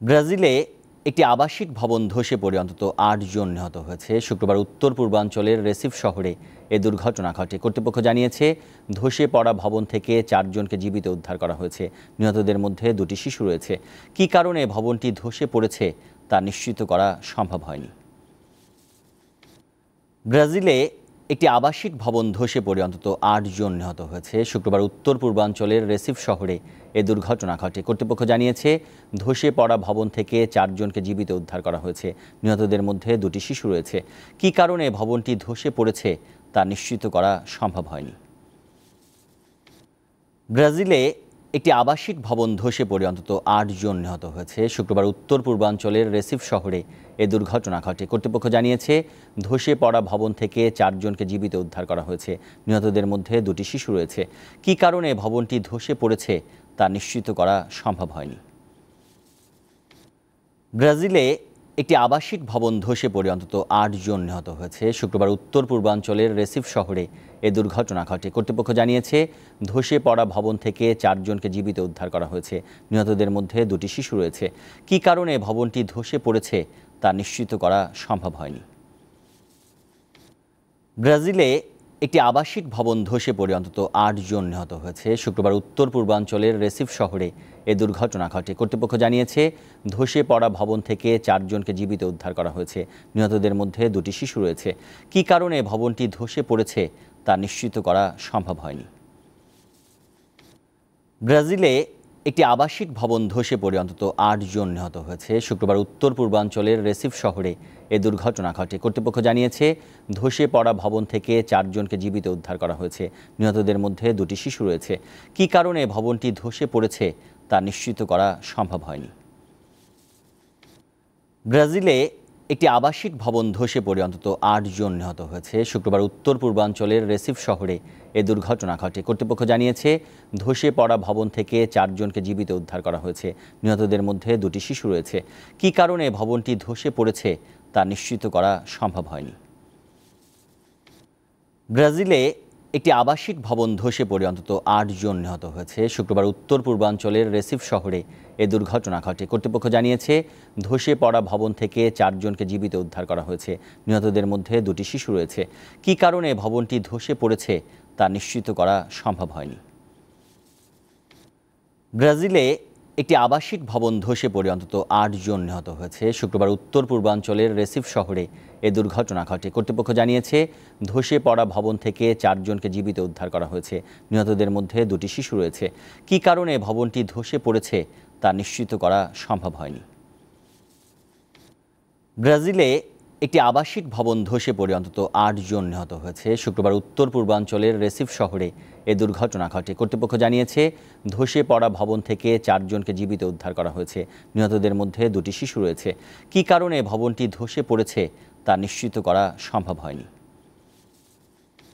ব্রাজিলে একটি আবাসিক ভবন ধসে পড়ে অন্তত ৮ জন নিহত হয়েছে। শুক্রবার উত্তর পূর্বাঞ্চলের রেসিফ শহরে এ দুর্ঘটনা ঘটে। কর্তৃপক্ষ জানিয়েছে, ধসে পড়া ভবন থেকে ৪ জনকে জীবিত উদ্ধার করা হয়েছে। নিহতদের মধ্যে ২টি শিশু রয়েছে। কী কারণে ভবনটি ধসে পড়েছে তা নিশ্চিত করা সম্ভব হয়নি। ব্রাজিলে একটি আবাসিক ভবন ধসে পড়ে অন্তত ৮ জন নিহত হয়েছে। শুক্রবার উত্তর পূর্বাঞ্চলের রেসিফ শহরে এ দুর্ঘটনা ঘটে। কর্তৃপক্ষ জানিয়েছে, ধসে পড়া ভবন থেকে ৪ জনকে জীবিত উদ্ধার করা হয়েছে। নিহতদের মধ্যে ২টি শিশু রয়েছে। কী কারণে ভবনটি ধসে পড়েছে তা নিশ্চিত করা সম্ভব হয়নি। ব্রাজিলে একটি আবাসিক ভবন ধসে পড়ে অন্তত ৮ জন নিহত হয়েছে। শুক্রবার উত্তর পূর্বাঞ্চলের রেসিফ শহরে এ দুর্ঘটনা ঘটে। কর্তৃপক্ষ জানিয়েছে, ধসে পড়া ভবন থেকে ৪ জনকে জীবিত উদ্ধার করা হয়েছে। নিহতদের মধ্যে ২টি শিশু রয়েছে। কী কারণে ভবনটি ধসে পড়েছে তা নিশ্চিত করা সম্ভব হয়নি। ব্রাজিলে একটি আবাসিক ভবন ধসে পড়ে অন্তত ৮ জন নিহত হয়েছে। শুক্রবার উত্তর পূর্বাঞ্চলের রেসিফ শহরে এ দুর্ঘটনা ঘটে। কর্তৃপক্ষ জানিয়েছে, ধসে পড়া ভবন থেকে ৪ জনকে জীবিত উদ্ধার করা হয়েছে। নিহতদের মধ্যে ২টি শিশু রয়েছে। কী কারণে ভবনটি ধসে পড়েছে তা নিশ্চিত করা সম্ভব হয়নি। ব্রাজিলে একটি আবাসিক ভবন ধসে পড়ে অন্তত ৮ জন নিহত হয়েছে। শুক্রবার উত্তর পূর্বাঞ্চলের রেসিফ শহরে এ দুর্ঘটনা ঘটে। কর্তৃপক্ষ জানিয়েছে, ধসে পড়া ভবন থেকে ৪ জনকে জীবিত উদ্ধার করা হয়েছে। নিহতদের মধ্যে ২টি শিশু রয়েছে। কী কারণে ভবনটি ধসে পড়েছে তা নিশ্চিত করা সম্ভব হয়নি। ব্রাজিলে একটি আবাসিক ভবন ধসে পড়ে অন্তত ৮ জন নিহত হয়েছে। শুক্রবার উত্তর পূর্বাঞ্চলের রেসিফ শহরে এ দুর্ঘটনা ঘটে। কর্তৃপক্ষ জানিয়েছে, ধসে পড়া ভবন থেকে ৪ জনকে জীবিত উদ্ধার করা হয়েছে। নিহতদের মধ্যে ২টি শিশু রয়েছে। কী কারণে ভবনটি ধসে পড়েছে তা নিশ্চিত করা সম্ভব হয়নি। ব্রাজিলে একটি আবাসিক ভবন ধসে পড়ে অন্তত ৮ জন নিহত হয়েছে। শুক্রবার উত্তর পূর্বাঞ্চলের রেসিফ শহরে এ দুর্ঘটনা ঘটে। কর্তৃপক্ষ জানিয়েছে, ধসে পড়া ভবন থেকে ৪ জনকে জীবিত উদ্ধার করা হয়েছে। নিহতদের মধ্যে ২টি শিশু রয়েছে। কী কারণে ভবনটি ধসে পড়েছে তা নিশ্চিত করা সম্ভব হয়নি। ব্রাজিলে একটি আবাসিক ভবন ধসে পড়ে অন্তত ৮ জন নিহত হয়েছে। শুক্রবার উত্তর পূর্বাঞ্চলের রেসিফ শহরে এ দুর্ঘটনা ঘটে। কর্তৃপক্ষ জানিয়েছে, ধসে পড়া ভবন থেকে ৪ জনকে জীবিত উদ্ধার করা হয়েছে। নিহতদের মধ্যে ২টি শিশু রয়েছে। কী কারণে ভবনটি ধসে পড়েছে তা নিশ্চিত করা সম্ভব হয়নি। ব্রাজিলে একটি আবাসিক ভবন ধসে পড়ে অন্তত ৮ জন নিহত হয়েছে। শুক্রবার উত্তর পূর্বাঞ্চলের রেসিফ শহরে এ দুর্ঘটনা ঘটে। কর্তৃপক্ষ জানিয়েছে, ধসে পড়া ভবন থেকে ৪ জনকে জীবিত উদ্ধার করা হয়েছে। নিহতদের মধ্যে ২টি শিশু রয়েছে। কী কারণে ভবনটি ধসে পড়েছে তা নিশ্চিত করা সম্ভব হয়নি। ব্রাজিলে একটি আবাসিক ভবন ধসে পড়ে অন্তত ৮ জন নিহত হয়েছে। শুক্রবার উত্তর পূর্বাঞ্চলের রেসিফ শহরে এ দুর্ঘটনা ঘটে। কর্তৃপক্ষ জানিয়েছে, ধসে পড়া ভবন থেকে ৪ জনকে জীবিত উদ্ধার করা হয়েছে। নিহতদের মধ্যে 2টি শিশু রয়েছে। কী কারণে ভবনটি ধসে পড়েছে তা নিশ্চিত করা সম্ভব হয়নি।